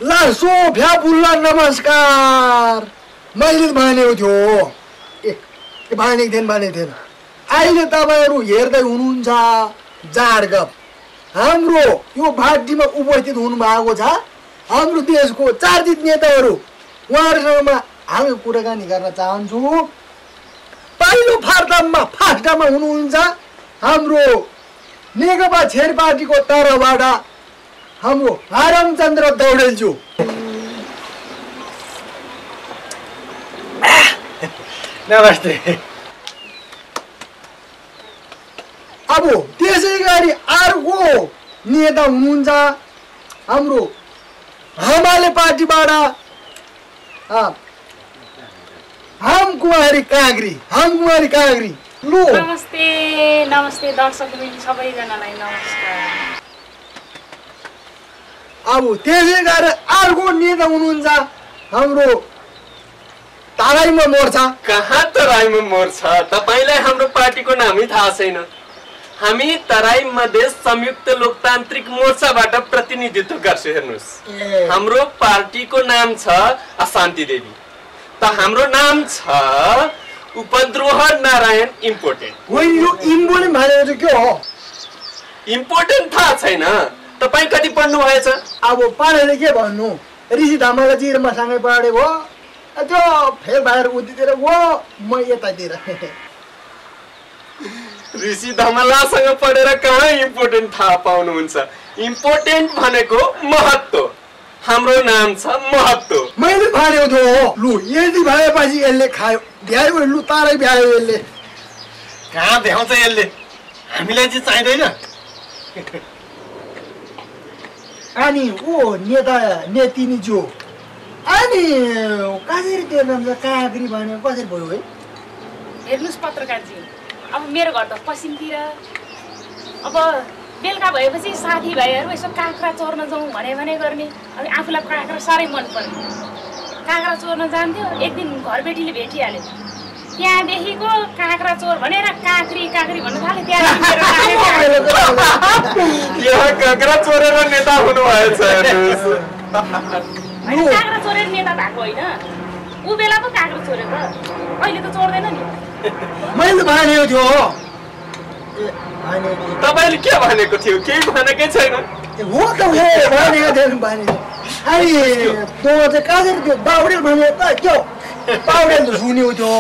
ला सोफ्या बुल्ला नमस्कार। मैले भनेको थियो भनेको थिएन अहिले तपाईहरु हेर्दै हुनुहुन्छ जाड गफ। हाम्रो यो पार्टीमा उपस्थित हुनु भएको छ हाम्रो देशको चर्चित नेताहरू। उहाँहरूसँग हामी कुराकानी गर्न चाहन्छु। पहिलो फास्टामा हुनुहुन्छ हाम्रो नेकपा छेर पार्टीको तर्फबाट हाम्रो हरमचन्द्र दौडेलज्यू। नमस्ते। अब त्यसै गरी अर्को नेता हुनुहुन्छ हाम्रो हमाले पार्टीबाट हम कुमारी काँग्री। लु नमस्ते दर्शक सबैजनालाई नमस्कार। अब त्यसै गरी अर्को नेता हुनुहुन्छ हाम्रो तराईमा मोर्चा। कहाँ तराईमा मोर्चा? तपाईलाई हाम्रो पार्टीको नामै थाहा छैन। हामी तराई मधेस संयुक्त लोकतान्त्रिक मोर्चाबाट प्रतिनिधित्व गर्छौं। हेर्नुस् हाम्रो पार्टीको नाम छ अशान्ति देवी त हाम्रो नाम छ उपद्रोह नारायण इम्पोर्टेन्ट। यो इम्पोर्टेन्ट भनेको के हो? इम्पोर्टेन्ट थाहा छैन? तपाई कति पढ्नु भएछ? अब पढेर के भन्नु, ऋषि धामालाई जिरमा सँगै पढेको त्यो फेल भएर उतितिर हो म यतातिर। ऋषि धमलासँग पढेर कहाँ इम्पोर्टेन्ट थाहा पाउनुहुन्छ? इम्पोर्टेन्ट भनेको महत्त्व। हाम्रो नाम छ महत्त्व। मैले भनेको थियो लु यदि भएपछि यसले खायो भ्यायो भने लु तारै भ्यायो यसले। कहाँ भ्याउँछ यसले? हामीलाई चाहिँ चाहिँदैन। अनि ओ नेतिनी जो अनि कसरी त्यो नाम छ काँग्री भने कसरी भयो है? हेर्नुस् पत्रकारजी, अब मेरो घर त पश्चिमतिर। अब बेलुका भएपछि साथीभाइहरू यसो काँक्रा चोर्न जाउँ भने गर्ने। अब आफूलाई काँक्रा साह्रै मनपर्ने। काँक्रा चोर्न जान्थ्यो। एक दिन घरबेटीले भेटिहाल्यो। त्यहाँदेखिको काँक्रा चोर भनेर काँक्री भन्न थाल्यो। यहाँ काँक्रा चोरेर नेता हुनु भएछ। काँक्रा चोरेर नेता भएको होइन, ऊ बेला पो काँक्रा चोरेको, अहिले त चोर्दैन नि। मैले भनेको थियो। तपाईले के भनेको थियो? केही भनेकै छैन। हो त हो भनेको थिएन। अनि त्यो चाहिँ कसरी त्यो बाउडेल भनेको त त्यो बाउडेल त सुन्यो थियो।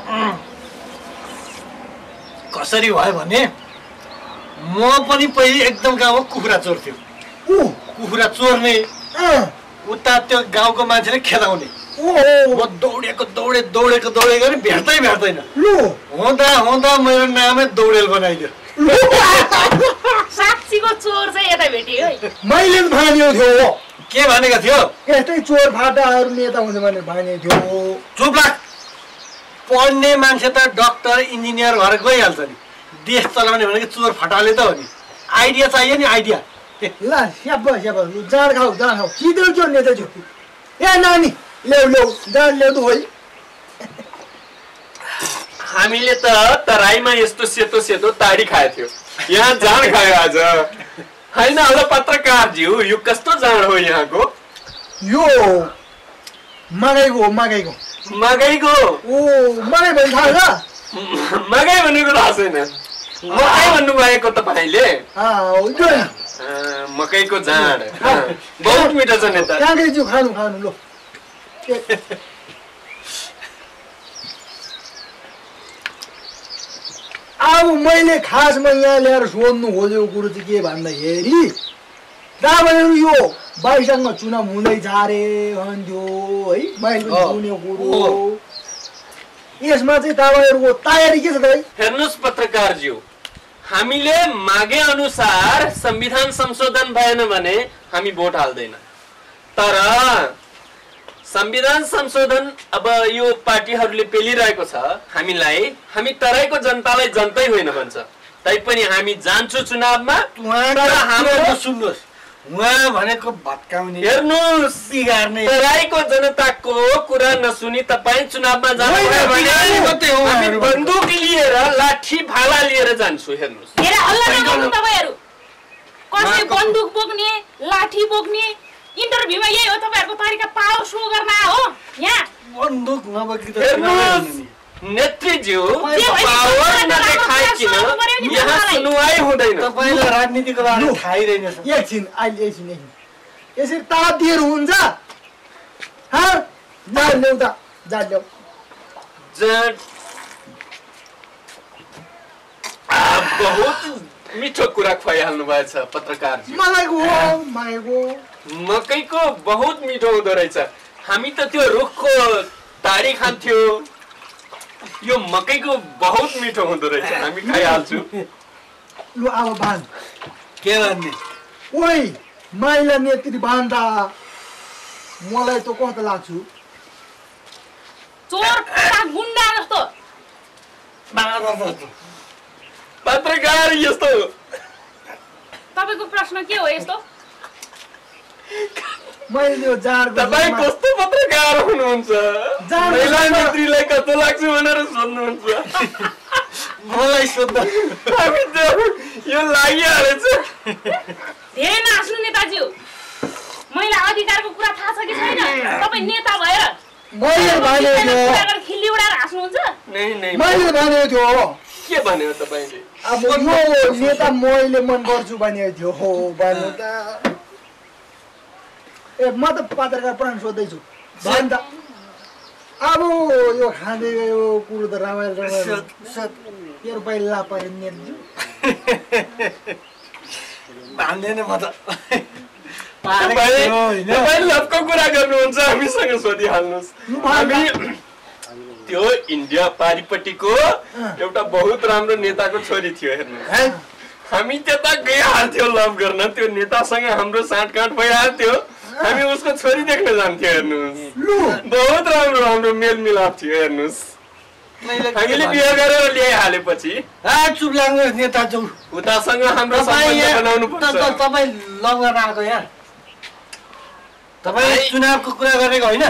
कसरी भयो भने म पनि पहिले एकदम गाउँमा कुखुरा चोर्थ्यो। कुखुरा चोर्ने उता त्यो गाउँको मान्छेले खेदाउने। म दौडेको गरी भेट्दैन। हुँदा मेरो नामै दौडेल बनाइदियो। साँच्चीको चोर चाहिँ यता भेटियो है। मैले भनेको थियो। के भनेको थियो? यस्तै चोर फाटाहरू नेता हुन्छ भनेर भनेको थियो। चुप लाग। पढ्ने मान्छे त डाक्टर इन्जिनियर भएर गइहाल्छ नि। देश चलाउने भनेको चोर फटाले त हो नि। आइडिया चाहियो नि, आइडिया। ल स्याबास लु जाँड खाऊ सिधै चोर नेता छु। ए नानी ल्याउ जाँड ल्याउनु है। हामीले त तराईमा यस्तो सेतो ताडी खाएको थियो, यहाँ जाँड खायो आज होइन? होला पत्रकारज्यू, यो कस्तो जाँड हो यहाँको? यो मगाइको ओ मगाइ भने थाहा छ? मगाइ भनेको थाहा छैन। मकै भन्नुभएको तपाईँले? मकैको जाँड बहुत मिठो छ नेता। काँग्रेजी खानु लो। अब मैले खासमा यहाँ ल्याएर सोध्नु खोजेको कुरो चाहिँ के भन्दाखेरि तपाईँहरू यो 22मा चुनाव हुँदैछ अरे भन्थ्यो है। मैले सुनेको कुरो यसमा चाहिँ तपाईँहरूको तयारी के छ त? हेर्नुहोस् पत्रकारज्यू, हामीले मागे अनुसार संविधान संशोधन भएन भने हामी भोट हाल्दैन। तर संविधान संशोधन अब यो पार्टीहरूले पेलिरहेको छ हामीलाई। हामी तराईको जनतालाई जनतै होइन भन्छ, तैपनि हामी जान्छौँ चुनावमा। हाम्रो सुन्नुहोस्, उहाँ भनेको भत्काउने, हेर्नुहोस् बिगार्ने। तराईको जनताको कुरा नसुनी तपाईँ चुनावमा जानुभयो भने हामी बन्दुक लिएर लाठी भाला लिएर जान्छु। हेर्नुहोस् हेर हल्ला नगर्नु तपाईहरु। कसै बन्दुक बोक्ने, लाठी बोक्ने इन्टरभ्यूमा यही हो तपाईँहरूको तरिका पावर सो गर्न हो यहाँ बन्दुक नबकी त नेत्रीज्यू पावर नदेखाइकिन यहाँ सुनुवाई हुँदैन। तपाईँलाई राजनीतिको बारे थाहै रहेनछ। एकछिन अहिले एकछिन यसरी ताप दिएर हुन्छ जा ल्याउ त जा ल्याउ। बहुत मिठो कुरा खुवाइहाल्नु भएछ पत्रकारजी। मकैको बहुत मिठो हुँदो रहेछ। हामी त त्यो रुखको टाढी खान्थ्यो, यो मकैको बहुत मिठो हुँदो रहेछ। हामी खाइहाल्छु। लु अब बाँध। के भन्ने? ओइ माइला नेत्री बान्दा मलाई त कस्तो लाग्छु चोर गुन्डा जस्तो। पत्रकार यस्तो। तपाईको प्रश्न के हो यस्तो? मैले यो जाड तपाईँ कस्तो पत्रकार हुनुहुन्छ? महिला नेत्रीलाई कस्तो लाग्छ भनेर सोध्नुहुन्छ? मलाई सोध्दा हामी त यो लागिहालेछ। धेरै नाच्नु नेताज्यू। महिला अधिकारको कुरा थाहा छ कि छैन? तपाईँ नेता भएर मैले भनेको थियो खिल्ली उडाएर हाँस्नुहुन्छ? मैले भनेको थियो। के भन्यो तपाईले? अब यो नेता मैले मन गर्छु भनेको थियो हो भन्नु त। ए म त पत्रकार प्राण सोध्दैछु भन् त। अब यो खाँदै गयो कुरो त रमाइलो तेरो पहिला लापरे नेर्छु भन्दैन म त। तपाईँ लपको कुरा गर्नुहुन्छ हामीसँग सोधिहाल्नुहोस्। हामी त्यो इन्डिया पारिपट्टिको एउटा बहुत राम्रो नेताको छोरी थियो हेर्नु। हामी त्यता गइहाल्थ्यो लभ गर्न। त्यो नेतासँग हाम्रो साँठगाँठ भइहाल्थ्यो। हामी उसको छोरी देख्न जान्थ्यो हेर्नुहोस्। बहुत राम्रो राम्रो मेलमिलाप थियो हेर्नुहोस्। हामीले बिहे गरेर ल्याइहालेपछि चुप लाग्नुहोस् नेताज्यू। उतासँग हाम्रो सम्बन्ध बनाउनु पर्छ। तपाईँ लभ गर्न आएको यहाँ? तपाईँ चुनावको कुरा गरेको होइन?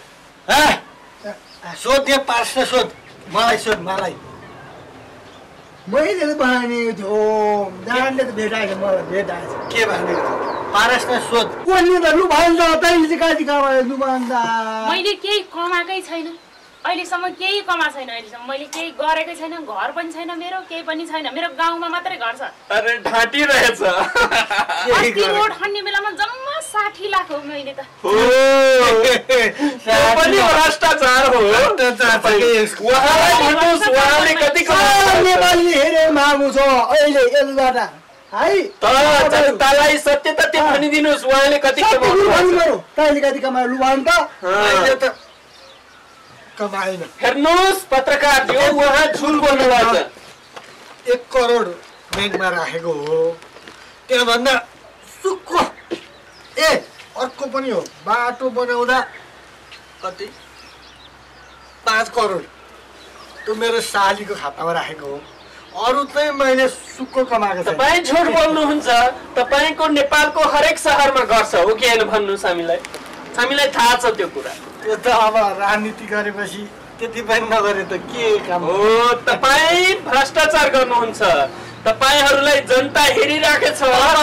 सोध यहाँ पार्सले सोध। मलाई सोध मलाई। मैले त भनेको थियो जाडले त भेटाएछ मलाई भेटाएछ। के भनेको थियो? पारसलाई सोध। कोनी त लु भन्छ तैँले चाहिँ कति कमायो लु भन्छ। मैले केही कमाएकै छैन अहिलेसम्म। केही कमा छैन अहिलेसम्म। मैले केही गरेकै छैन। घर पनि छैन मेरो, केही पनि छैन। मेरो गाउँमा मात्रै घर छ। अरे ढाँटी रहेछ। अस्ति रोड खन्ने बेलामा जम्मा 60 लाख हो मैले त। पनि भ्रष्टाचार हो। उहाँलाई भन्नुहोस् उहाँले कति कमाउनु? नेपाली हेरे मागु छ अहिले यसबाट है। जनतालाई सत्य तथ्य भनिदिनुहोस् उहाँले कति कमाउनु? तैँले कति कमायो लु भन् त। अहिले त कमाएन। हेर्नुहोस् पत्रकारज्यू उहाँ झुट बोल्नु भएको छ। 1 करोड ब्याङ्कमा राखेको हो। त्योभन्दा सुक्खो अर्को पनि हो। बाटो बनाउँदा कति 5 करोड त्यो मेरो सालीको खातामा राखेको हो। अरू चाहिँ मैले सुक्खो कमाएको छु। तपाईँ झुट बोल्नुहुन्छ। तपाईँको नेपालको हरेक सहरमा घर छ हो कि होइन भन्नुहोस् हामीलाई। हामीलाई थाहा छ त्यो कुरा। त्यो त अब राजनीति गरेपछि त्यति पनि नगरे त के काम हो? तपाईँ भ्रष्टाचार गर्नुहुन्छ। तपाईँहरूलाई जनता हेरिराखेछ।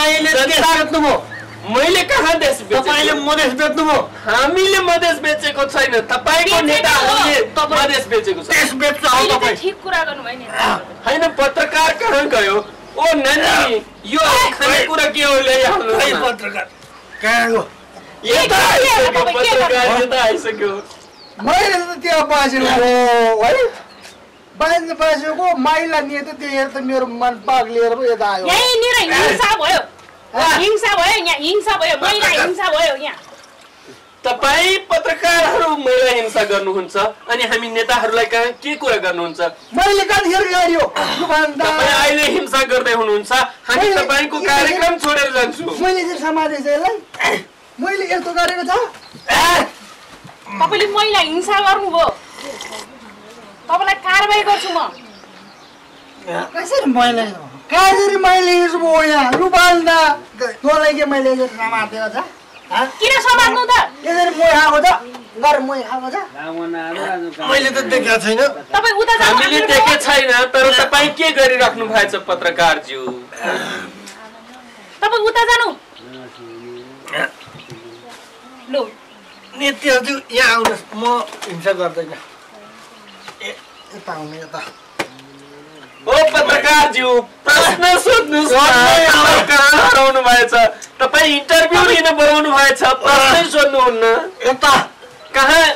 मैले कहाँ देश बेचेको? तपाईँले मधेस बेच्नुभयो। हामीले मधेस बेचेको छैन। तपाईँको नेताहरूले मधेस बेचेको छ। देश बेच्छ हो तपाईँ। ठीक कुरा गर्नुभयो नि। होइन पत्रकार कहाँ गयो? ओ नानी यो खानेकुरा के हो ल्याइहाल्नु? पत्रकार कहाँ गयो? यता आइसक्यो पत्रकार यता आइसक्यो। मैले त त्यहाँ बाँचेको है बाँच्नु बाँचेको माइला नेता देखेर त मेरो मन पाग्लिएर पो यता आयो। यहीँनिर हिंसा भयो। हिंसा भयो यहाँ। हिंसा भयो। महिला हिंसा भयो यहाँ। तपाईँ पत्रकारहरू महिला हिंसा गर्नुहुन्छ अनि हामी नेताहरूलाई कहाँ के कुरा गर्नुहुन्छ? मैले कतिखेर गर्यो? तपाईँ अहिले हिंसा गर्दै हुनुहुन्छ। हामी तपाईँको कार्यक्रम छोडेर जान्छौँ। मैले चाहिँ समातेको छु यसलाई। मैले यस्तो गरेको छ? तपाईँले महिला हिंसा गर्नुभयो। तपाईँलाई कारबाही गर्छु म। कसरी मैले यसो भयो यहाँ लु बाल्दा तँलाई के मैले यसरी समातेको छ? किन समात्नु त? यसरी मोही खाएको छ गर मोही खाएको छ। मैले त देखेको छैन। तपाईँ उता जानु। हामीले देखेको छैन तर तपाईँ के गरिराख्नु भएछ पत्रकारज्यू? तपाईँ उता जानु। लु नेताज्यू यहाँ आउनुहोस् म हिंसा गर्दैन यता आउनु यता ओ पत्रकारज्यू प्रश्न सोध्नुहोस् कहाँ हराउनु भएछ तपाईँ इन्टरभ्यू लिन बोलाउनु भएछ प्रश्नै सोध्नुहुन्न यता कहाँ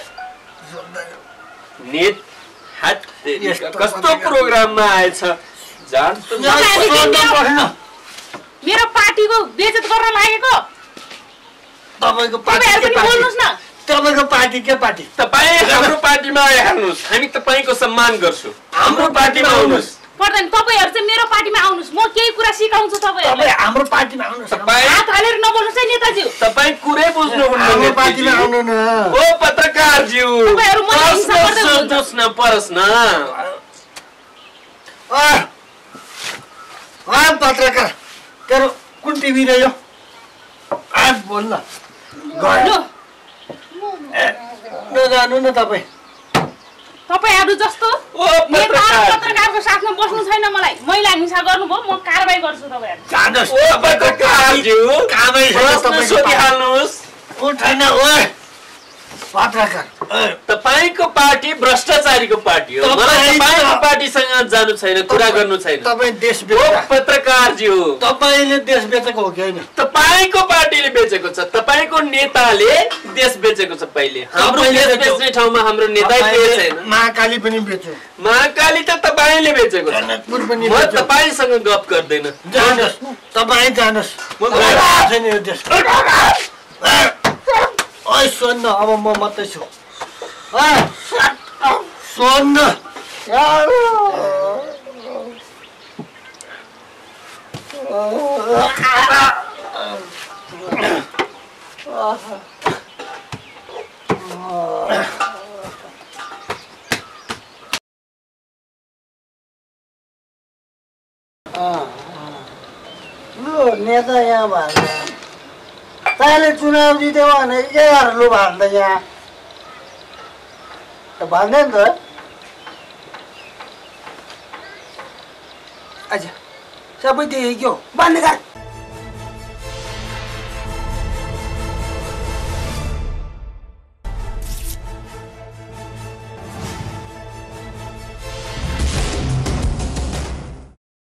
नेट हात कस्तो प्रोग्राममा आएछ मेरो पार्टीको बेइज्जत गर्न लागेको तपाईँको पार्टी के पार्टी तपाईँ हाम्रो पार्टीमा आइहाल्नुहोस् हामी तपाईँको सम्मान गर्छौँ हाम्रो पार्टीमा आउनुहोस् पर्दैन तपाईहरु चाहिँ मेरो पार्टीमा आउनुस् म केही कुरा सिकाउँछु तपाईहरुलाई तपाईँ हाम्रो पार्टीमा आउनुहोस् तपाईँ हात हालेर नबोल्नुस् है नेताज्यू तपाईँ कुरै बुझ्नुहुन्न हाम्रो पार्टीमा आउनु न ओ पत्रकारज्यू तपाईहरु मलाई हिंसा गर्दै हुनुहुन्छ सोध्नुहोस् न प्रश्न पत्रकार तेरो कुन टिभी रह्यो आज बोल न नजानु न तपाईँ तपाईहरु जस्तो पत्रकारको साथमा बस्नु छैन मलाई महिला हिंसा गर्नुभयो म कारबाही गर्छु तपाईहरु जानुहोस् ओ पत्रकारज्यू प्रश्न सोधिहाल्नुहोस् उठेन ओए पत्रकार तपाईको पार्टी भ्रष्टाचारीको पार्टी हो मलाई तपाईको पार्टीसँग जानु छैन कुरा गर्नु छैन तपाईँ देश ओ बेच्दा पत्रकारज्यू तपाईँले देश बेचेको हो कि होइन तपाईको पार्टीले बेचेको छ तपाईको नेताले देश बेचेको छ पहिले हाम्रो देश बेच्ने ठाउँमा हाम्रो नेता छैन महाकाली पनि बेच्यो महाकाली त तपाईले बेचेको छ जनकपुर पनि म तपाईसँग गफ गर्दैन जानुहोस् तपाईँ जानुहोस् म छैन यो देश ओइ सोध्न अब म मात्रै छु सोध्न नेता यहाँ भाग्छ तैँले चुनाव जित्यो भने के गरेर लु भाग्दा यहाँ त भाग्दैन त अच्छा सबै देखेको बान्ने